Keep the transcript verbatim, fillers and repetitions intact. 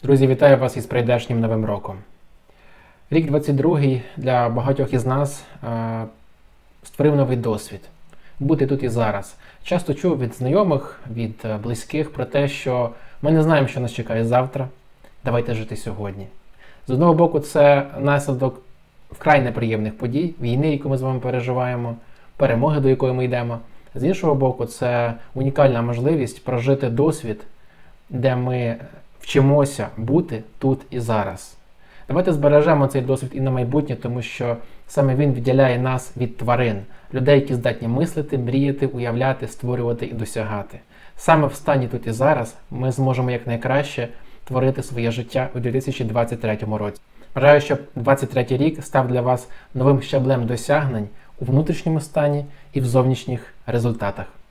Друзі, вітаю вас із прийдешнім Новим роком. Рік двадцять другий для багатьох із нас е, створив новий досвід. Бути тут і зараз. Часто чув від знайомих, від близьких про те, що ми не знаємо, що нас чекає завтра. Давайте жити сьогодні. З одного боку, це наслідок вкрай неприємних подій, війни, яку ми з вами переживаємо, перемоги, до якої ми йдемо. З іншого боку, це унікальна можливість прожити досвід, де ми вчимося бути тут і зараз. Давайте збережемо цей досвід і на майбутнє, тому що саме він відділяє нас від тварин, людей, які здатні мислити, мріяти, уявляти, створювати і досягати. Саме в стані тут і зараз ми зможемо якнайкраще творити своє життя у дві тисячі двадцять третьому році. Бажаю, щоб двадцять третій рік став для вас новим щаблем досягнень у внутрішньому стані і в зовнішніх результатах.